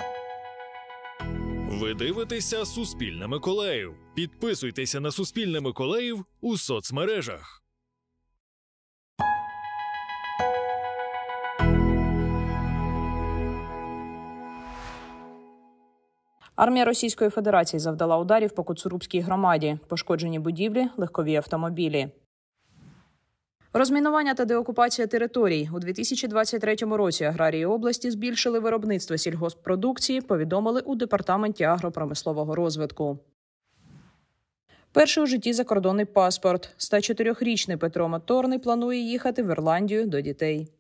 Ви дивитеся «Суспільне Миколаїв». Підписуйтеся на «Суспільне Миколаїв» у соцмережах. Армія Російської Федерації завдала ударів по Коцурубській громаді. Пошкоджені будівлі, легкові автомобілі. Розмінування та деокупація територій. У 2023 році аграрії області збільшили виробництво сільгосппродукції, повідомили у Департаменті агропромислового розвитку. Перший у житті закордонний паспорт. 104-річний Петро Моторний планує їхати в Ірландію до дітей.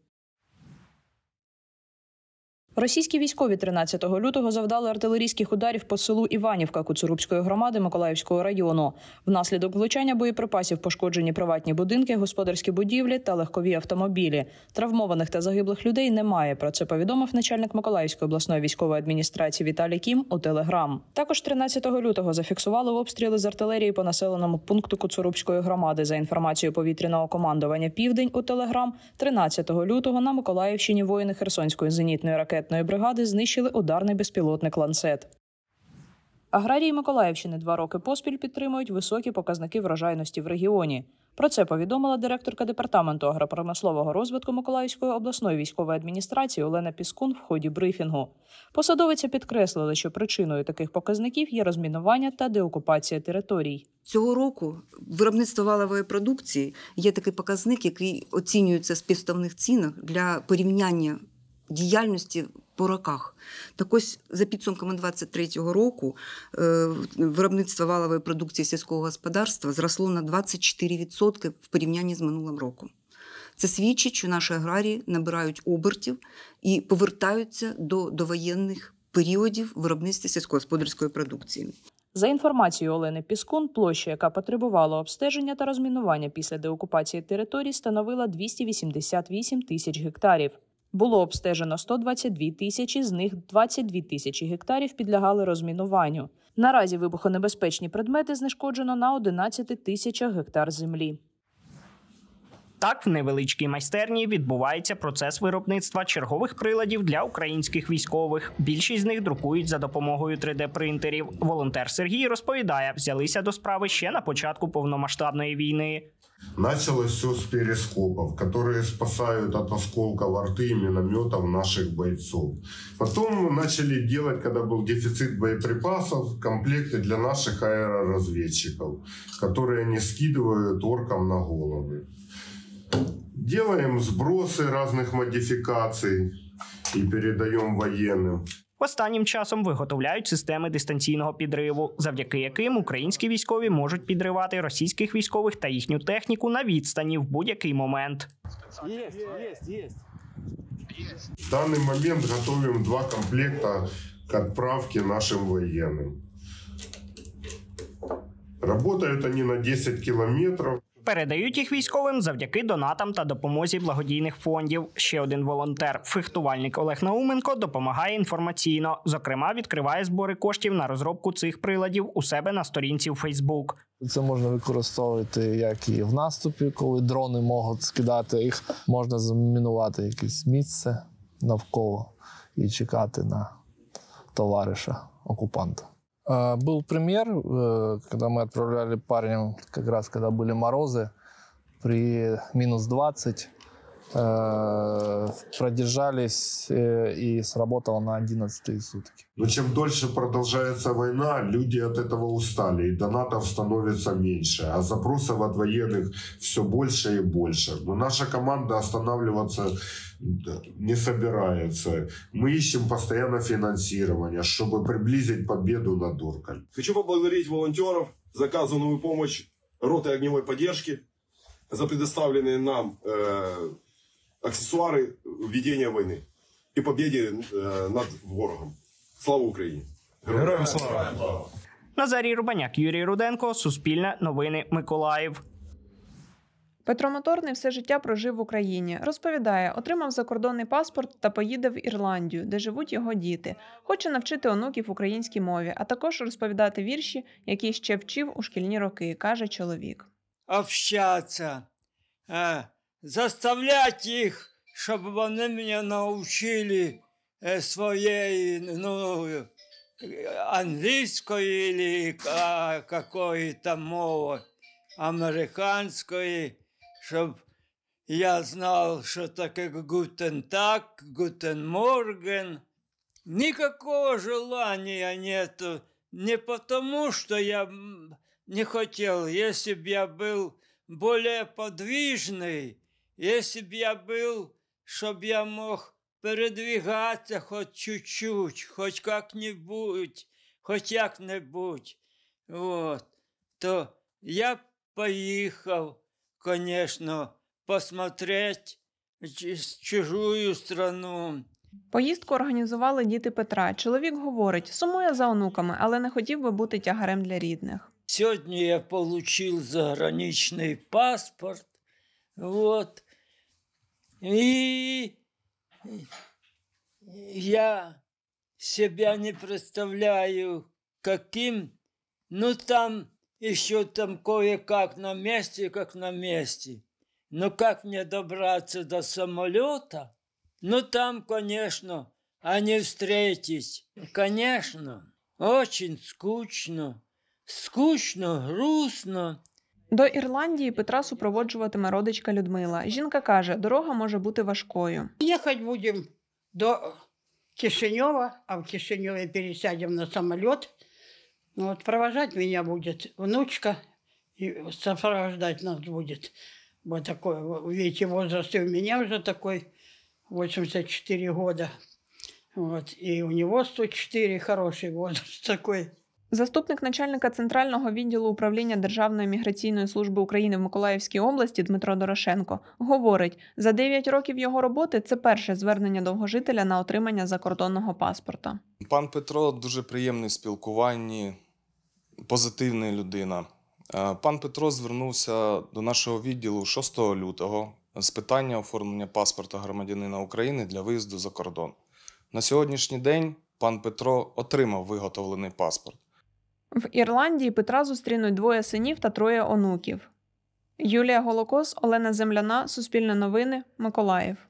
Російські військові 13 лютого завдали артилерійських ударів по селу Іванівка Коцурубської громади Миколаївського району. Внаслідок влучання боєприпасів пошкоджені приватні будинки, господарські будівлі та легкові автомобілі. Травмованих та загиблих людей немає. Про це повідомив начальник Миколаївської обласної військової адміністрації Віталій Кім у Телеграм. Також 13 лютого зафіксували обстріли з артилерії по населеному пункту Коцурубської громади. За інформацією повітряного командування «Південь» у Телеграм, 13 лютого на Миколаївщині воїни Херсонської зенітної ракетної бригади знищили ударний безпілотник «Ланцет». Аграрії Миколаївщини 2 роки поспіль підтримують високі показники врожайності в регіоні. Про це повідомила директорка Департаменту агропромислового розвитку Миколаївської обласної військової адміністрації Олена Піскун в ході брифінгу. Посадовиця підкреслила, що причиною таких показників є розмінування та деокупація територій. Цього року виробництво валової продукції є такий показник, який оцінюється в співставних цінах для порівняння діяльності по роках. Так ось, за підсумками 2023 року, виробництво валової продукції сільського господарства зросло на 24% в порівнянні з минулим роком. Це свідчить, що наші аграрії набирають обертів і повертаються до довоєнних періодів виробництва сільськогосподарської продукції. За інформацією Олени Піскун, площа, яка потребувала обстеження та розмінування після деокупації територій, становила 288 тисяч гектарів. Було обстежено 122 тисячі, з них 22 тисячі гектарів підлягали розмінуванню. Наразі вибухонебезпечні предмети знешкоджено на 11 тисячах гектар землі. Так, в невеличкій майстерні відбувається процес виробництва чергових приладів для українських військових. Більшість з них друкують за допомогою 3D-принтерів. Волонтер Сергій розповідає, взялися до справи ще на початку повномасштабної війни. Началось все с перископов, которые спасают от осколков арты и минометов наших бойцов. Потом начали делать, когда был дефицит боеприпасов, комплекты для наших аэроразведчиков, которые они скидывают оркам на головы. Делаем сбросы разных модификаций и передаем военным. Останнім часом виготовляють системи дистанційного підриву, завдяки яким українські військові можуть підривати російських військових та їхню техніку на відстані в будь-який момент. В данный момент готовим 2 комплекта к отправке нашим военным. Работают они на 10 километров. Передають їх військовим завдяки донатам та допомозі благодійних фондів. Ще один волонтер, фехтувальник Олег Науменко, допомагає інформаційно. Зокрема, відкриває збори коштів на розробку цих приладів у себе на сторінці у Фейсбук. Це можна використовувати як і в наступі, коли дрони можуть скидати їх. Можна замінувати якесь місце навколо і чекати на товариша окупанта. Был пример, когда мы отправляли парням, как раз когда были морозы, при минус 20, продержались и сработало на 11 сутки. Но чем дольше продолжается война, люди от этого устали, и донатов становится меньше, а запросов от военных все больше и больше. Но наша команда останавливаться не собирается. Мы ищем постоянно финансирование, чтобы приблизить победу над оркой. Хочу поблагодарить волонтеров за оказанную помощь роты огневой поддержки, за предоставленные нам аксессуары ведения войны и победе над ворогом. Слава Україні! Героям слава! Назарій Рубаняк, Юрій Руденко, Суспільне новини, Миколаїв. Петро Моторний все життя прожив в Україні. Розповідає, отримав закордонний паспорт та поїде в Ірландію, де живуть його діти. Хоче навчити онуків українській мові, а також розповідати вірші, які ще вчив у шкільні роки, каже чоловік. Общаться, заставлять їх, щоб вони мене навчили своей, английской или какой-то мовы, американской, чтобы я знал, что такое «Гутен так», «Гутен морген». Никакого желания нету. Не потому, что я не хотел. Если бы я был более подвижный, если бы я был, чтобы я мог передвигаться хоть чуть-чуть, хоть как-нибудь, вот, то я поехал, конечно, посмотреть чужую страну. Поїздку організували діти Петра. Чоловік говорить, сумує за онуками, але не хотів би бути тягарем для рідних. Сьогодні я отримав заграничний паспорт, вот, и я себя не представляю, каким, там еще кое-как на месте, как на месте. Но как мне добраться до самолета? Там, конечно, а не встретить. Конечно, очень скучно. Скучно, грустно. До Ірландії Петра супроводжуватиме родичка Людмила. Жінка каже, дорога може бути важкою. Ехать будем до Кишинева, а в Кишиневе пересядем на самолет. Провожать меня будет внучка, и сопровождать нас будет. Вот такой, видите, возраст и у меня уже такой, 84 года. Вот, и у него 104, хороший возраст такой. Заступник начальника Центрального відділу управління Державної міграційної служби України в Миколаївській області Дмитро Дорошенко говорить, за 9 років його роботи це перше звернення довгожителя на отримання закордонного паспорта. Пан Петро дуже приємний в спілкуванні, позитивна людина. Пан Петро звернувся до нашого відділу 6 лютого з питання оформлення паспорта громадянина України для виїзду за кордон. На сьогоднішній день пан Петро отримав виготовлений паспорт. В Ірландії Петра зустрінуть 2 синів та 3 онуків. Юлія Голокос, Олена Земляна, Суспільне новини, Миколаїв.